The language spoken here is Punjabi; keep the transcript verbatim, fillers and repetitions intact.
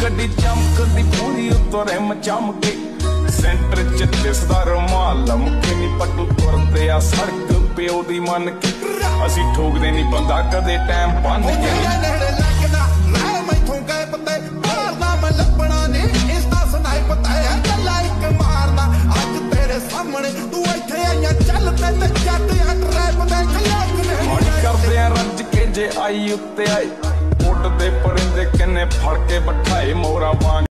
ਗੱਡੀ ਚਮਕਦੀ ਪੂਰੀ ਉੱਤੋਂ ਰਿਮ ਚਮਕੇ ਸੈਂਟਰ ਚ ਦਿਸਦਾ ਰੁਮਾਲ ਲਮਕੇ ਨੀ ਪੱਟੂ ਤੁਰਦੇ ਆ ਸੜਕ ਪਿਓ ਦੀ ਮੰਨ ਕੇ ਅਸੀਂ ਠੋਕਦੇ ਨੀ ਬੰਦਾ ਕਦੇ ਟਾਈਮ ਬੰਨ ਕੇ ਲੱਗਦਾ ਲੈ ਮੈਥੋਂ ਗਏ ਪੱਤੇ ਮਾਰਦਾ ਮੈਂ ਲੱਭਣਾ ਨੀ ਇਸ ਦਾ ਸਨਾਈਪ ਤਾਇਆ ਗੱਲਾਂ ਇੱਕ ਮਾਰਦਾ ਅੱਜ ਤੇਰੇ ਸਾਹਮਣੇ ਤੂੰ ਇੱਥੇ ਆਈਆਂ ਚੱਲ ਪੈ ਤੇ ਜੱਟ ਆ ਟਰੈਪ ਦੇ ਖਲਾਕ ਨੇ ਕਰਦੇ ਆ ਰੱਜ ਕੇ ਜੇ ਆਈ ਉੱਤੇ ਆਈ ਉੱਡਦੇ ਪਰਿੰਦੇ ਕਿੰਨੇ ਫੜ ਕੇ ਬਿਠਾਏ ਮੋਰਾ ਵਾਂਗ